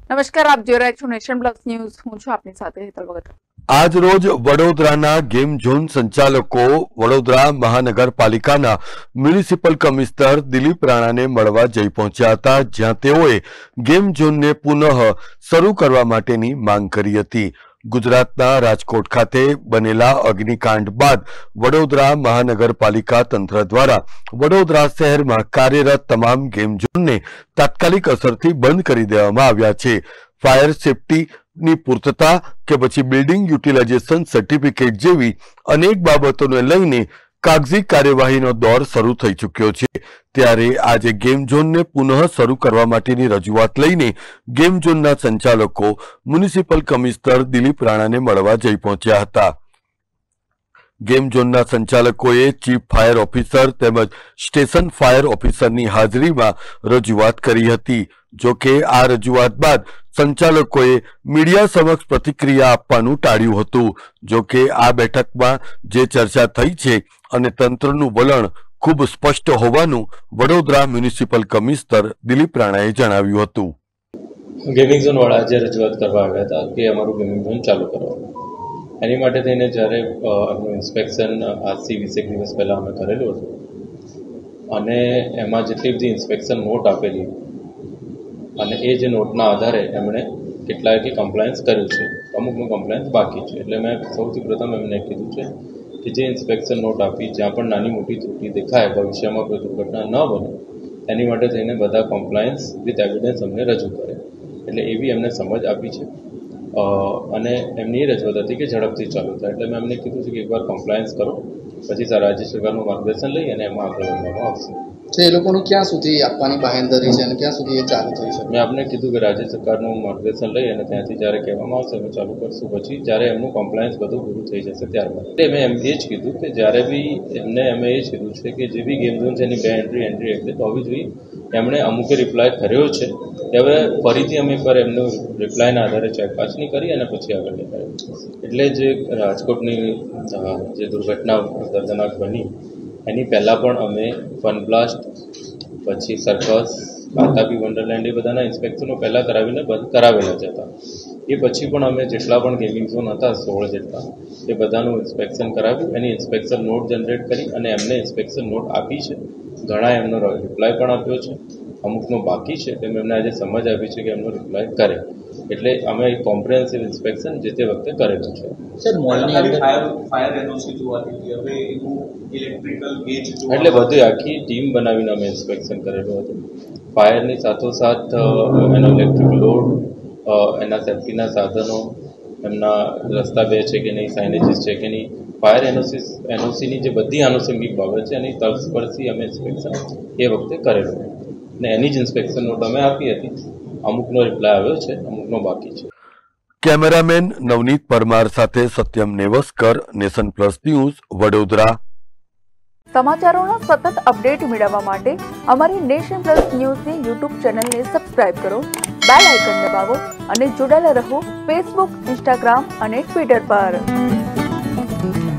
નમસ્કાર, આપ જોઈ રહ્યા છો નેશન પ્લસ ન્યૂઝ. હું છું આપની સાથે હેતલ ભગત. આજ રોજ વડોદરાના ગેમ ઝોન સંચાલકો વડોદરા મહાનગરપાલિકાના મ્યુનિસિપલ કમિશનર દિલીપ રાણાને મળવા જઈ પહોંચ્યા હતા, જ્યાં તેઓએ ગેમ ઝોનને પુનઃ શરૂ કરવા માટેની માંગ કરી હતી. ગુજરાતના રાજકોટ ખાતે બનેલા અગ્નિકાંડ બાદ વડોદરા મહાનગરપાલિકા તંત્ર દ્વારા વડોદરા શહેરમાં કાર્યરત તમામ ગેમ ઝોનને તાત્કાલિક અસરથી બંધ કરી દેવામાં આવ્યા છે. ફાયર સેફટીની પૂર્તતા કે પછી બિલ્ડિંગ યુટિલાઇઝેશન સર્ટિફિકેટ જેવી અનેક બાબતોને લઈને કાગઝી કાર્યવાહીનો દોર શરૂ થઈ ચૂક્યો છે. ત્યારે આજે ગેમ ઝોનને પુનઃ શરૂ કરવા માટેની રજૂઆત લઈને ગેમ ઝોનના સંચાલકો મ્યુનિસિપલ કમિશનર દિલીપ રાણાને મળવા જઈ પહોંચ્યા હતા. ગેમ ઝોનના સંચાલકોએ ચીફ ફાયર ઓફિસર તેમજ સ્ટેશન ફાયર ઓફિસરની હાજરીમાં રજૂઆત કરી હતી. જો કે આ રજૂઆત બાદ સંચાલકોએ મીડિયા સમક્ષ પ્રતિક્રિયા આપવાનું ટાળ્યું હતું. જો કે આ બેઠકમાં જે ચર્ચા થઈ છે અને તંત્રનું વલણ ખૂબ સ્પષ્ટ હોવાનું વડોદરા મ્યુનિસિપલ કમિશનર દિલીપ રાણાએ જણાવ્યું હતું. ગેમિંગ ઝોન વાળા આજે રજૂઆત કરવા આવ્યા હતા કે અમારું ગેમિંગ ઝોન ચાલુ કરવાનું. એની માટે થઈને જ્યારે એમનું ઇન્સ્પેક્શન આજથી 20 દિવસ પહેલાં અમે કરેલું હતું અને એમાં જેટલી બધી ઇન્સ્પેક્શન નોટ આપેલી અને એ જે નોટના આધારે એમણે કેટલાયથી કમ્પ્લાયન્સ કર્યું છે, અમુકનું કમ્પ્લાયન્સ બાકી છે. એટલે મેં સૌથી પ્રથમ એમને કીધું છે કે જે ઇન્સ્પેક્શન નોટ આપી જ્યાં પણ નાની મોટી ત્રુટિ દેખાય, ભવિષ્યમાં કોઈ દુર્ઘટના ન બને એની માટે થઈને બધા કમ્પ્લાયન્સ વિથ એવિડન્સ અમને રજૂ કરે. એટલે એવી એમને સમજ આપી છે અને એમની એ રજૂઆત હતી કે ઝડપથી ચાલુ થાય. એટલે મેં એમને કીધું છે કે એકવાર કમ્પ્લાયન્સ કરો, પછી રાજ્ય સરકારનું માર્ગદર્શન લઈ અને એમાં આગળ વધવામાં આવશે. તો એ લોકોનું ક્યાં સુધી આપવાની બાહેંધરી છે અને ક્યાં સુધી એ ચાલુ થઈ શકે? મેં આપને કીધું કે રાજ્ય સરકારનું માર્ગદર્શન લઈ અને ત્યાંથી જ્યારે કહેવામાં આવશે અમે ચાલુ કરશું, પછી જ્યારે એમનું કમ્પ્લાયન્સ બધું પૂરું થઈ જશે ત્યારબાદ. એટલે મેં એ જ કીધું કે જ્યારે બી અમે એ જ કીધું છે કે જે બી ગેમ ઝોન છે એની 2 એન્ટ્રી એક્ઝિટ હોવી જોઈએ. એમણે અમુકે રિપ્લાય કર્યો છે, હવે ફરીથી અમે એકવાર એમનું રિપ્લાયના આધારે ચકાસણી કરી અને પછી આગળ નીકળ્યું. એટલે જે રાજકોટની જે દુર્ઘટના દર્દનાક બની એની પહેલાં પણ અમે ફન બ્લાસ્ટ, પછી સર્કસ, વાતાબી વન્ડરલેન્ડ એ બધાના ઇન્સ્પેક્શનો પહેલાં કરાવીને બંધ કરાવેલા જ હતા. એ પછી પણ અમે જેટલા પણ ગેમિંગ ઝોન હતા 16 જેટલા, એ બધાનું ઇન્સ્પેક્શન કરાવ્યું, એની ઇન્સ્પેક્શન નોટ જનરેટ કરી અને એમને ઇન્સ્પેક્શન નોટ આપી છે. ઘણા એમનો રિપ્લાય પણ આપ્યો છે, અમુકનો બાકી છે. તેમ એમને આજે સમજ આપી છે કે એમનો રિપ્લાય કરે. એટલે અમે એક કોમ્પ્રિહેન્સિવ ઇન્સ્પેક્શન જે તે વખતે કરેલું છે. એટલે બધી આખી ટીમ બનાવીને અમે ઇન્સ્પેક્શન કરેલું હતું. ફાયરની સાથોસાથ એનો ઇલેક્ટ્રિક લોડ, એના સેફ્ટીના સાધનો, એમના રસ્તા બે છે કે નહીં, સાઇનેજીસ છે કે નહીં, ફાયર એનઓસીની જે બધી આનુષંગિક બાબત છે એની તલસ્પર્શી અમે ઇન્સ્પેક્શન એ વખતે કરેલું ને એની જ ઇન્સ્પેક્શન નોટ અમે આપી હતી. અમુકનો રિપ્લાય આવ્યો છે, અમુકનો બાકી છે. કેમેરામેન નવનીત પરમાર સાથે Satyam Nevaskar, Nation Plus News, Vadodara. સમાચારોના સતત અપડેટ મેળવવા માટે અમારી નેશન પ્લસ ન્યૂઝની યુટ્યુબ ચેનલને સબસ્ક્રાઇબ કરો, બેલ આઇકન દબાવો અને જોડાયેલા રહો ફેસબુક, ઇન્સ્ટાગ્રામ અને ટ્વિટર પર.